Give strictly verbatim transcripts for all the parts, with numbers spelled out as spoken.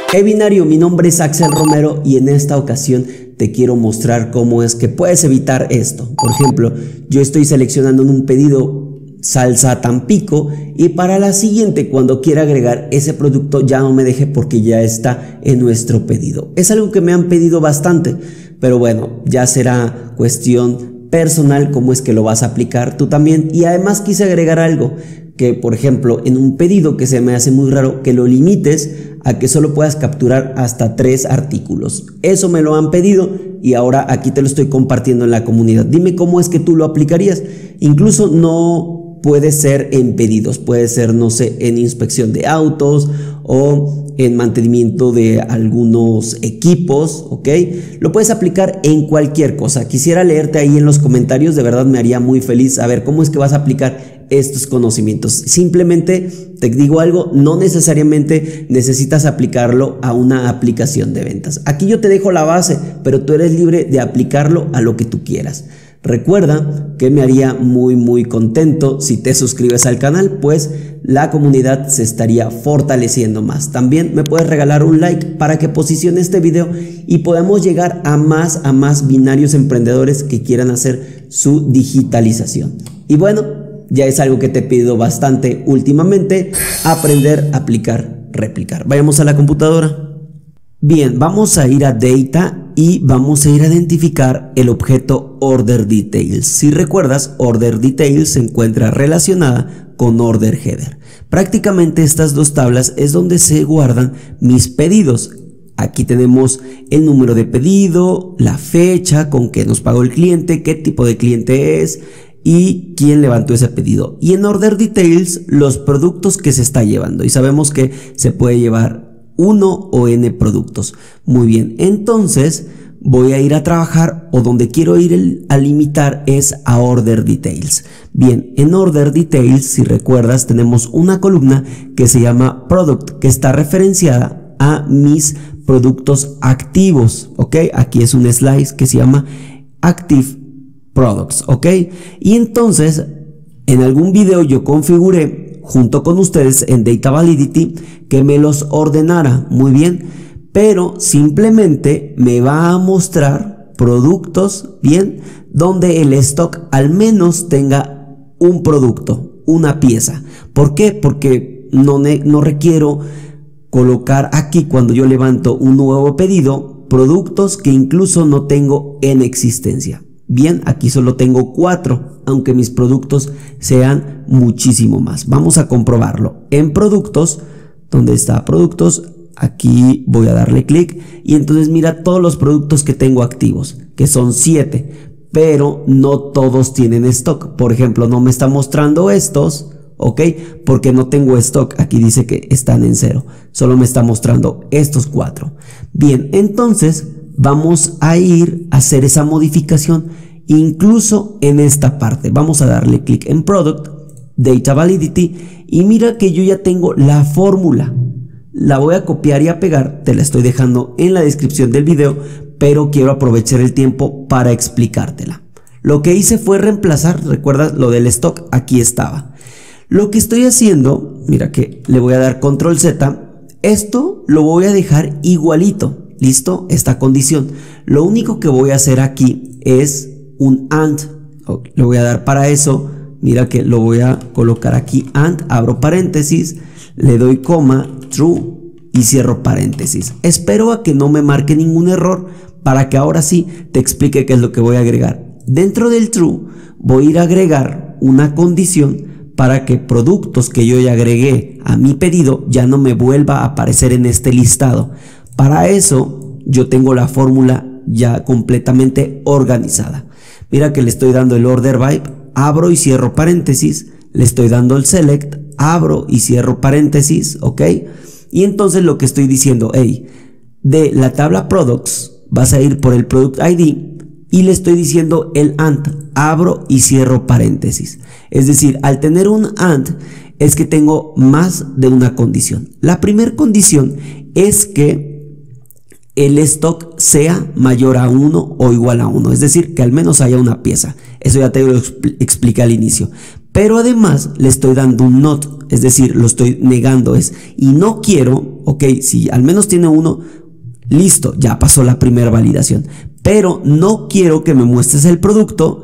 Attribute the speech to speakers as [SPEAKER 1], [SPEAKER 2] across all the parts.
[SPEAKER 1] Hey binario, mi nombre es Axel Romero y en esta ocasión te quiero mostrar cómo es que puedes evitar esto. Por ejemplo, yo estoy seleccionando en un pedido salsa Tampico y para la siguiente, cuando quiera agregar ese producto, ya no me deje porque ya está en nuestro pedido. Es algo que me han pedido bastante, pero bueno, ya será cuestión personal cómo es que lo vas a aplicar tú también. Y además quise agregar algo que, por ejemplo, en un pedido que se me hace muy raro, que lo limites a que solo puedas capturar hasta tres artículos. Eso me lo han pedido y ahora aquí te lo estoy compartiendo en la comunidad. Dime cómo es que tú lo aplicarías. Incluso no puede ser en pedidos, puede ser, no sé, en inspección de autos o en mantenimiento de algunos equipos, ¿ok? Lo puedes aplicar en cualquier cosa. Quisiera leerte ahí en los comentarios, de verdad me haría muy feliz saber cómo es que vas a aplicar estos conocimientos. Simplemente te digo algo, no necesariamente necesitas aplicarlo a una aplicación de ventas. Aquí yo te dejo la base, pero tú eres libre de aplicarlo a lo que tú quieras. Recuerda que me haría muy muy contento si te suscribes al canal, pues la comunidad se estaría fortaleciendo más. También me puedes regalar un like para que posicione este video y podamos llegar a más a más binarios emprendedores que quieran hacer su digitalización. Y bueno, ya es algo que te he pedido bastante últimamente: aprender, aplicar, replicar. Vayamos a la computadora. Bien, vamos a ir a Data y vamos a ir a identificar el objeto Order Details. Si recuerdas, Order Details se encuentra relacionada con Order Header. Prácticamente estas dos tablas es donde se guardan mis pedidos. Aquí tenemos el número de pedido, la fecha con que nos pagó el cliente, qué tipo de cliente es y quién levantó ese pedido. Y en Order Details los productos que se está llevando, y sabemos que se puede llevar uno o n productos. Muy bien, entonces voy a ir a trabajar, o donde quiero ir el, a limitar es a Order Details. Bien, en Order Details, si recuerdas, tenemos una columna que se llama Product, que está referenciada a mis productos activos, ¿ok? Aquí es un slice que se llama Active Products, ¿ok? Y entonces, en algún video yo configuré junto con ustedes en Data Validity que me los ordenara, muy bien, pero simplemente me va a mostrar productos, bien, donde el stock al menos tenga un producto, una pieza. ¿Por qué? Porque no, no requiero colocar aquí, cuando yo levanto un nuevo pedido, productos que incluso no tengo en existencia. Bien, aquí solo tengo cuatro, aunque mis productos sean muchísimo más. Vamos a comprobarlo. En productos, donde está productos, aquí voy a darle clic y entonces mira todos los productos que tengo activos, que son siete, pero no todos tienen stock. Por ejemplo, no me está mostrando estos, ¿ok? Porque no tengo stock. Aquí dice que están en cero. Solo me está mostrando estos cuatro. Bien, entonces vamos a ir a hacer esa modificación incluso en esta parte. Vamos a darle clic en Product, Data Validity y mira que yo ya tengo la fórmula. La voy a copiar y a pegar, te la estoy dejando en la descripción del video, pero quiero aprovechar el tiempo para explicártela. Lo que hice fue reemplazar, recuerda lo del stock, aquí estaba. Lo que estoy haciendo, mira que le voy a dar control Z, esto lo voy a dejar igualito. ¿Listo? Esta condición. Lo único que voy a hacer aquí es un AND. Le voy a dar para eso. Mira que lo voy a colocar aquí AND. Abro paréntesis. Le doy coma. True. Y cierro paréntesis. Espero a que no me marque ningún error para que ahora sí te explique qué es lo que voy a agregar. Dentro del true voy a ir a agregar una condición para que productos que yo ya agregué a mi pedido ya no me vuelva a aparecer en este listado. Para eso yo tengo la fórmula ya completamente organizada. Mira que le estoy dando el order by, abro y cierro paréntesis, le estoy dando el select, abro y cierro paréntesis, ¿ok? Y entonces lo que estoy diciendo, hey, de la tabla products vas a ir por el product I D y le estoy diciendo el AND, abro y cierro paréntesis. Es decir, al tener un AND es que tengo más de una condición. La primera condición es que el stock sea mayor a uno o igual a uno, es decir, que al menos haya una pieza. Eso ya te lo expliqué al inicio. Pero además le estoy dando un not. es decir, lo estoy negando, es, y no quiero, ok, si al menos tiene uno, listo, ya pasó la primera validación, pero no quiero que me muestres el producto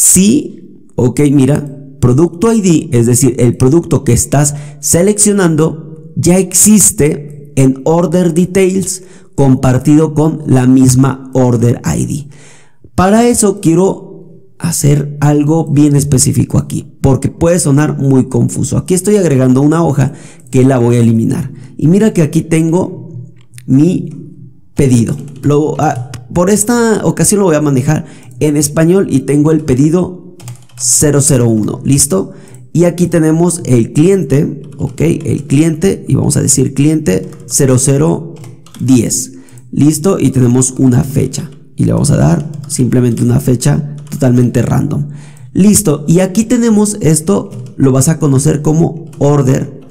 [SPEAKER 1] si, ok, mira, producto I D, es decir, el producto que estás seleccionando ya existe en Order Details compartido con la misma Order I D. Para eso quiero hacer algo bien específico aquí, porque puede sonar muy confuso. Aquí estoy agregando una hoja que la voy a eliminar. Y mira que aquí tengo mi pedido. Lo, ah, por esta ocasión lo voy a manejar en español y tengo el pedido cero cero uno. ¿Listo? Y aquí tenemos el cliente, ok, el cliente, y vamos a decir cliente cero cero diez. ¿Listo? Y tenemos una fecha. Y le vamos a dar simplemente una fecha totalmente random. Listo, y aquí tenemos esto, lo vas a conocer como order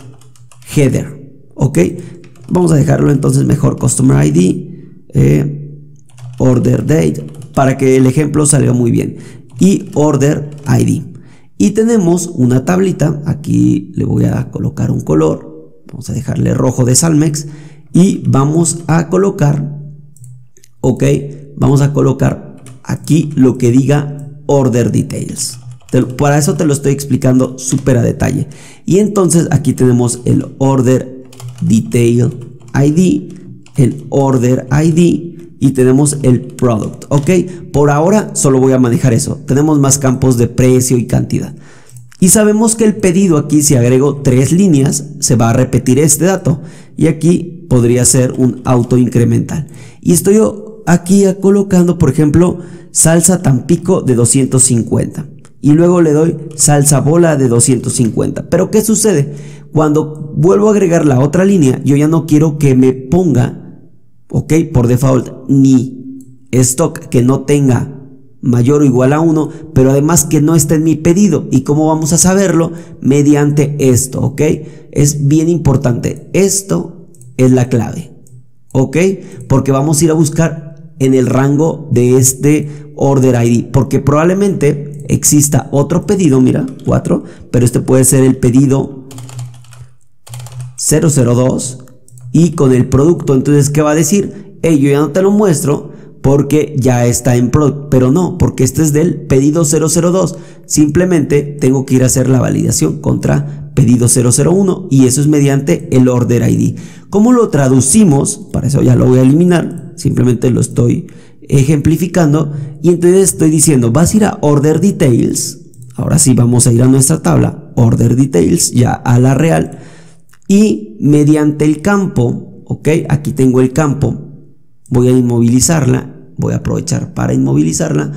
[SPEAKER 1] header, ok. Vamos a dejarlo entonces mejor customer I D, eh, order date, para que el ejemplo salga muy bien, y order I D. Y tenemos una tablita, aquí le voy a colocar un color, vamos a dejarle rojo de Salmex, y vamos a colocar, ok, vamos a colocar aquí lo que diga Order Details. Te, para eso te lo estoy explicando súper a detalle. Y entonces aquí tenemos el Order Detail I D, el Order I D y tenemos el Product. Ok, por ahora solo voy a manejar eso. Tenemos más campos de precio y cantidad. Y sabemos que el pedido aquí, si agrego tres líneas, se va a repetir este dato. Y aquí podría ser un auto incremental. Y estoy aquí colocando, por ejemplo, salsa Tampico de doscientos cincuenta y luego le doy salsa bola de doscientos cincuenta. Pero ¿qué sucede? Cuando vuelvo a agregar la otra línea, yo ya no quiero que me ponga, ok, por default, ni stock que no tenga mayor o igual a uno, pero además que no esté en mi pedido. ¿Y cómo vamos a saberlo? Mediante esto, ok. Es bien importante, esto es la clave, ok, porque vamos a ir a buscar en el rango de este Order I D, porque probablemente exista otro pedido, mira, cuatro, pero este puede ser el pedido cero cero dos y con el producto, entonces ¿qué va a decir? Hey, yo ya no te lo muestro porque ya está en product, pero no, porque este es del pedido cero cero dos, simplemente tengo que ir a hacer la validación contra pedido cero cero uno y eso es mediante el Order I D. ¿Cómo lo traducimos? Para eso ya lo voy a eliminar, simplemente lo estoy ejemplificando y entonces estoy diciendo, vas a ir a Order Details, ahora sí vamos a ir a nuestra tabla, Order Details, ya a la real, y mediante el campo, ok, aquí tengo el campo, voy a inmovilizarla, voy a aprovechar para inmovilizarla,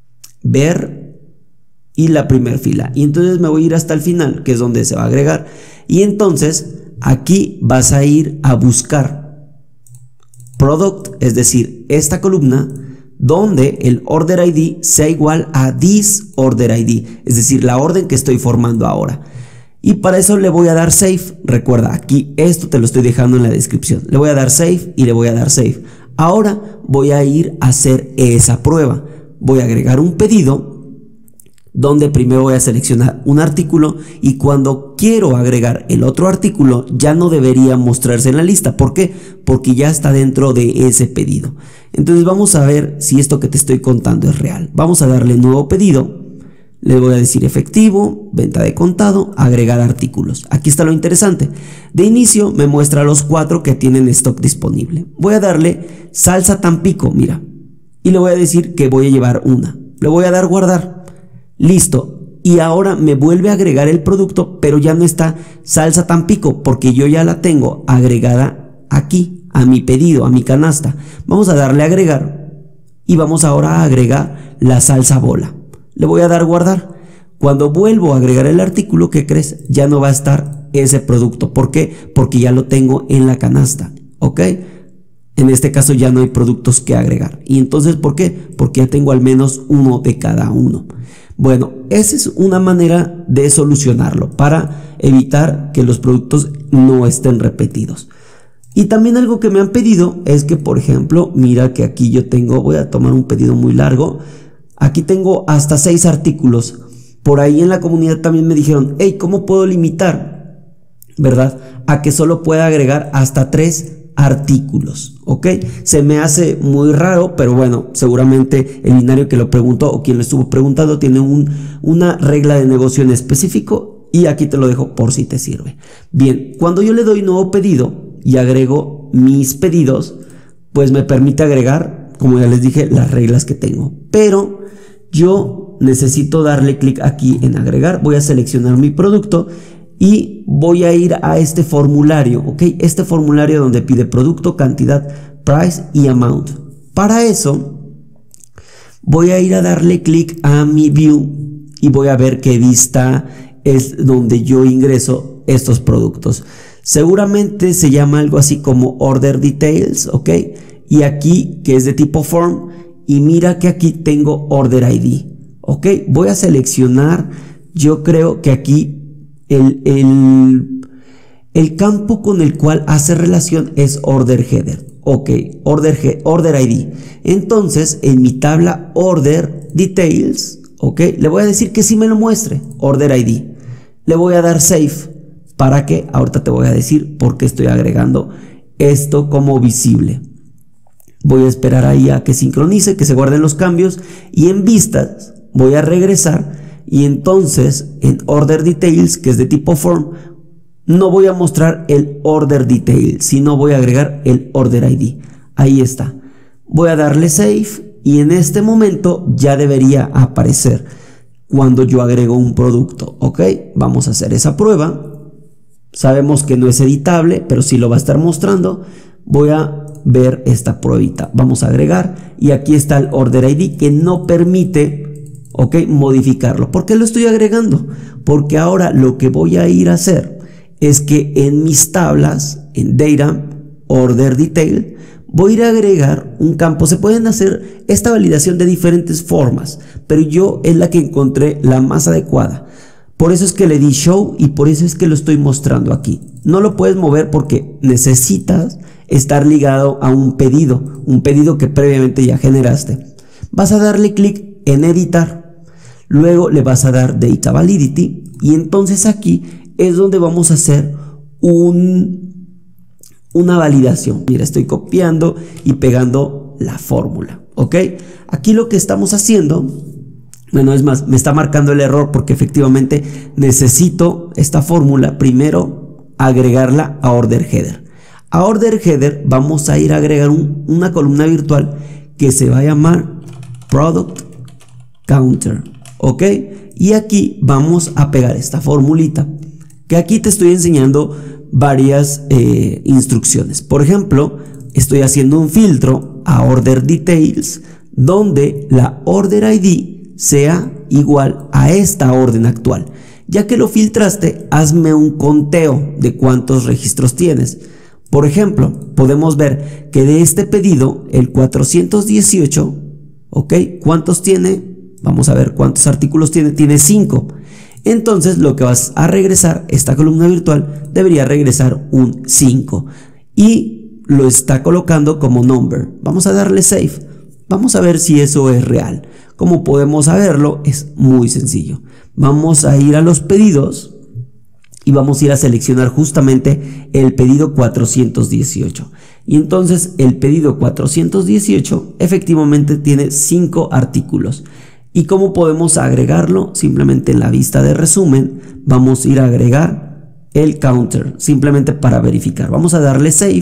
[SPEAKER 1] ver y la primera fila, y entonces me voy a ir hasta el final, que es donde se va a agregar, y entonces aquí vas a ir a buscar Product, es decir, esta columna donde el Order I D sea igual a this Order I D, es decir, la orden que estoy formando ahora. Y para eso le voy a dar Save. Recuerda, aquí esto te lo estoy dejando en la descripción. Le voy a dar Save y le voy a dar Save. Ahora voy a ir a hacer esa prueba. Voy a agregar un pedido donde primero voy a seleccionar un artículo y cuando quiero agregar el otro artículo ya no debería mostrarse en la lista. ¿Por qué? Porque ya está dentro de ese pedido. Entonces vamos a ver si esto que te estoy contando es real. Vamos a darle nuevo pedido, le voy a decir efectivo, venta de contado, agregar artículos. Aquí está lo interesante. De inicio me muestra los cuatro que tienen stock disponible. Voy a darle salsa Tampico, mira, y le voy a decir que voy a llevar una. Le voy a dar guardar. Listo, y ahora me vuelve a agregar el producto, pero ya no está salsa Tampico porque yo ya la tengo agregada aquí, a mi pedido, a mi canasta. Vamos a darle a agregar y vamos ahora a agregar la salsa bola. Le voy a dar guardar. Cuando vuelvo a agregar el artículo, ¿qué crees? Ya no va a estar ese producto. ¿Por qué? Porque ya lo tengo en la canasta, ¿ok? En este caso ya no hay productos que agregar. ¿Y entonces por qué? Porque ya tengo al menos uno de cada uno. Bueno, esa es una manera de solucionarlo para evitar que los productos no estén repetidos. Y también algo que me han pedido es que, por ejemplo, mira que aquí yo tengo, voy a tomar un pedido muy largo, aquí tengo hasta seis artículos. Por ahí en la comunidad también me dijeron, hey, ¿cómo puedo limitar? ¿verdad? A que solo pueda agregar hasta tres artículos, ¿ok? Se me hace muy raro, pero bueno, seguramente el binario que lo preguntó o quien lo estuvo preguntando tiene un, una regla de negocio en específico y aquí te lo dejo por si te sirve. Bien, cuando yo le doy nuevo pedido y agrego mis pedidos, pues me permite agregar, como ya les dije, las reglas que tengo, pero yo necesito darle clic aquí en agregar. Voy a seleccionar mi producto y voy a ir a este formulario, ¿ok? Este formulario donde pide producto, cantidad, price y amount. Para eso voy a ir a darle clic a mi view y voy a ver qué vista es donde yo ingreso estos productos. Seguramente se llama algo así como order details, ¿ok? Y aquí, que es de tipo form, y mira que aquí tengo order I D, ¿ok? Voy a seleccionar, yo creo que aquí el, el, el campo con el cual hace relación es order header, ok, order, order I D. Entonces, en mi tabla order details, ok, le voy a decir que sí me lo muestre, order I D. Le voy a dar save, para que, ahorita te voy a decir por qué estoy agregando esto como visible. Voy a esperar ahí a que sincronice, que se guarden los cambios y en vistas voy a regresar y entonces en order details, que es de tipo form, no voy a mostrar el order detail, sino voy a agregar el order I D. Ahí está. Voy a darle save y en este momento ya debería aparecer cuando yo agrego un producto, ¿ok? Vamos a hacer esa prueba. Sabemos que no es editable, pero sí lo va a estar mostrando. Voy a ver esta pruebita. Vamos a agregar y aquí está el order I D que no permite, ok, modificarlo. ¿Por qué lo estoy agregando? Porque ahora lo que voy a ir a hacer es que en mis tablas, en data, order detail, voy a ir a agregar un campo. Se pueden hacer esta validación de diferentes formas, pero yo es la que encontré la más adecuada. Por eso es que le di show y por eso es que lo estoy mostrando aquí. No lo puedes mover porque necesitas estar ligado a un pedido, un pedido que previamente ya generaste. Vas a darle clic en editar, luego le vas a dar data validity y entonces aquí es donde vamos a hacer un, una validación. Mira, estoy copiando y pegando la fórmula, ¿ok? Aquí lo que estamos haciendo, bueno, es más, me está marcando el error porque efectivamente necesito esta fórmula primero agregarla a order header. A order header vamos a ir a agregar un, una columna virtual que se va a llamar product counter, ¿ok? Y aquí vamos a pegar esta formulita, que aquí te estoy enseñando varias eh, instrucciones. Por ejemplo, estoy haciendo un filtro a order details donde la order I D sea igual a esta orden actual. Ya que lo filtraste, hazme un conteo de cuántos registros tienes. Por ejemplo, podemos ver que de este pedido, el cuatrocientos dieciocho, ¿ok? ¿Cuántos tiene? Vamos a ver cuántos artículos tiene. Tiene cinco. Entonces, lo que vas a regresar, esta columna virtual, debería regresar un cinco. Y lo está colocando como number. Vamos a darle save. Vamos a ver si eso es real. Como podemos saberlo, es muy sencillo. Vamos a ir a los pedidos y vamos a ir a seleccionar justamente el pedido cuatrocientos dieciocho. Y entonces el pedido cuatrocientos dieciocho efectivamente tiene cinco artículos. ¿Y cómo podemos agregarlo? Simplemente en la vista de resumen vamos a ir a agregar el counter, simplemente para verificar. Vamos a darle save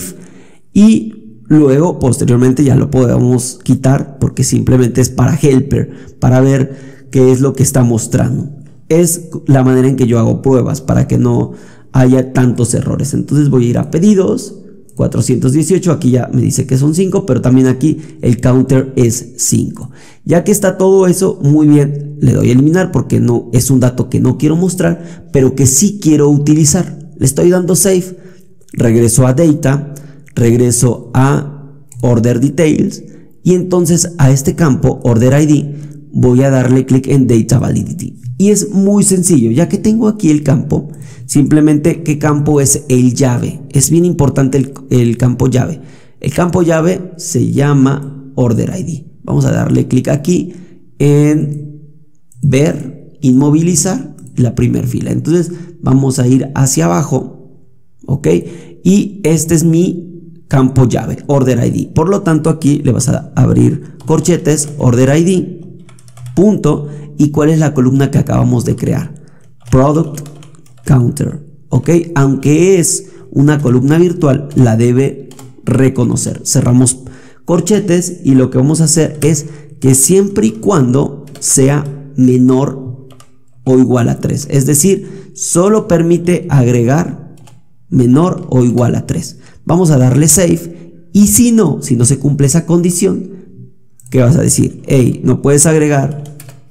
[SPEAKER 1] y luego posteriormente ya lo podemos quitar porque simplemente es para helper, para ver qué es lo que está mostrando. Es la manera en que yo hago pruebas para que no haya tantos errores. Entonces voy a ir a pedidos, cuatrocientos dieciocho, aquí ya me dice que son cinco, pero también aquí el counter es cinco. Ya que está todo eso, muy bien, le doy a eliminar porque no es un dato que no quiero mostrar, pero que sí quiero utilizar. Le estoy dando save, regreso a data, regreso a order details y entonces a este campo order I D voy a darle clic en data validity. Y es muy sencillo, ya que tengo aquí el campo, simplemente ¿qué campo es? El llave. Es bien importante el, el campo llave. El campo llave se llama order I D. Vamos a darle clic aquí en ver, inmovilizar la primera fila. Entonces vamos a ir hacia abajo ¿ok? Y este es mi campo llave, order I D. Por lo tanto, aquí le vas a abrir corchetes, order I D, punto, y cuál es la columna que acabamos de crear, product counter, ¿ok? Aunque es una columna virtual, la debe reconocer. Cerramos corchetes y lo que vamos a hacer es que siempre y cuando sea menor o igual a tres, es decir, solo permite agregar menor o igual a tres. Vamos a darle save y si no, si no se cumple esa condición, ¿qué vas a decir? Hey, no puedes agregar,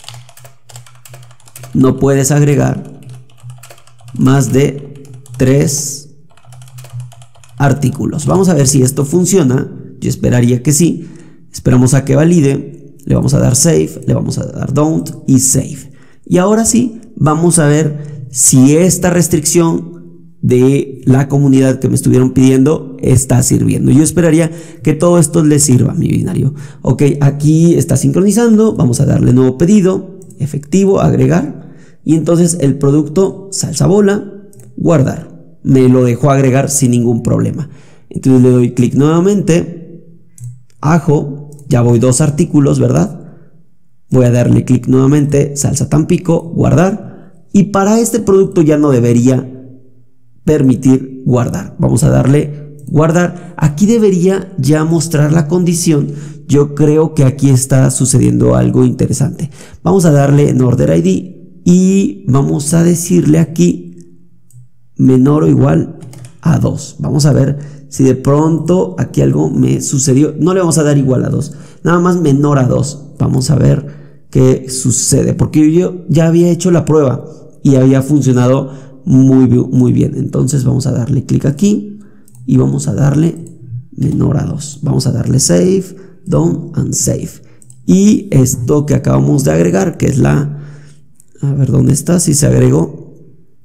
[SPEAKER 1] no puedes agregar más de tres artículos. Vamos a ver si esto funciona. Yo esperaría que sí. Esperamos a que valide. Le vamos a dar save, le vamos a dar don't y save. Y ahora sí, vamos a ver si esta restricción de la comunidad que me estuvieron pidiendo está sirviendo. Yo esperaría que todo esto les sirva, mi binario. Ok, aquí está sincronizando. Vamos a darle nuevo pedido, efectivo, agregar. Y entonces el producto salsa bola, guardar. Me lo dejó agregar sin ningún problema. Entonces le doy clic nuevamente. Ajo, ya voy dos artículos, ¿verdad? Voy a darle clic nuevamente, salsa Tampico, guardar. Y para este producto ya no debería permitir guardar. Vamos a darle guardar. Aquí debería ya mostrar la condición. Yo creo que aquí está sucediendo algo interesante. Vamos a darle en order I D y vamos a decirle aquí menor o igual a dos. Vamos a ver si de pronto aquí algo me sucedió. No le vamos a dar igual a dos, nada más menor a dos. Vamos a ver qué sucede, porque yo ya había hecho la prueba y había funcionado muy, muy bien. Entonces vamos a darle clic aquí y vamos a darle menor a dos. Vamos a darle save, done and save. Y esto que acabamos de agregar, que es la... A ver, ¿dónde está? Si se agregó.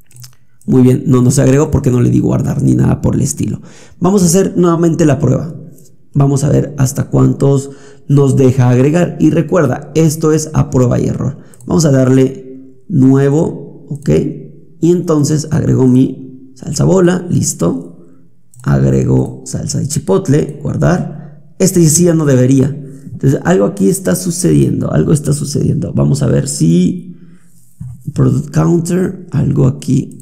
[SPEAKER 1] Muy bien, no, no se agregó porque no le di guardar ni nada por el estilo. Vamos a hacer nuevamente la prueba. Vamos a ver hasta cuántos nos deja agregar. Y recuerda, esto es a prueba y error. Vamos a darle nuevo, ok. Y entonces agrego mi salsa bola, listo. Agrego salsa de chipotle, guardar. Este sí ya no debería. Entonces algo aquí está sucediendo, algo está sucediendo. Vamos a ver si product counter, algo aquí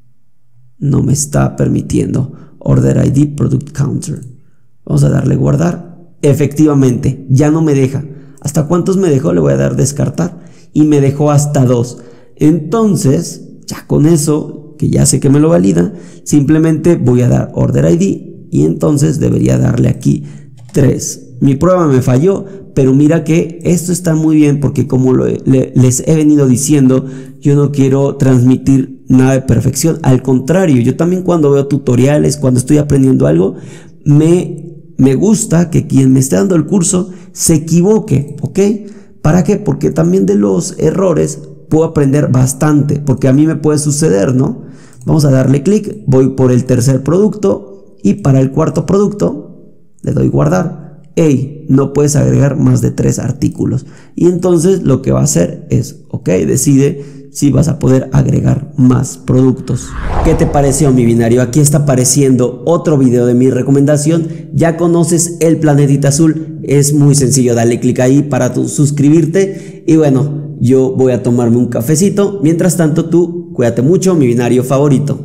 [SPEAKER 1] no me está permitiendo. Order I D, product counter. Vamos a darle guardar. Efectivamente, ya no me deja. ¿Hasta cuántos me dejó? Le voy a dar descartar. Y me dejó hasta dos. Entonces, ya con eso, que ya sé que me lo valida, simplemente voy a dar order I D. Y entonces debería darle aquí tres. Mi prueba me falló, pero mira que esto está muy bien porque como lo, le, les he venido diciendo, yo no quiero transmitir nada de perfección. Al contrario, yo también cuando veo tutoriales, cuando estoy aprendiendo algo, me, me gusta que quien me esté dando el curso se equivoque, ¿ok? ¿Para qué? Porque también de los errores puedo aprender bastante, porque a mí me puede suceder, ¿no? Vamos a darle clic, voy por el tercer producto y para el cuarto producto le doy guardar. Hey, no puedes agregar más de tres artículos. Y entonces lo que va a hacer es, ok, decide si vas a poder agregar más productos. ¿Qué te pareció, mi binario? Aquí está apareciendo otro video de mi recomendación. Ya conoces el planetita azul, es muy sencillo, dale clic ahí para tu suscribirte. Y bueno, yo voy a tomarme un cafecito. Mientras tanto, tú cuídate mucho, mi binario favorito.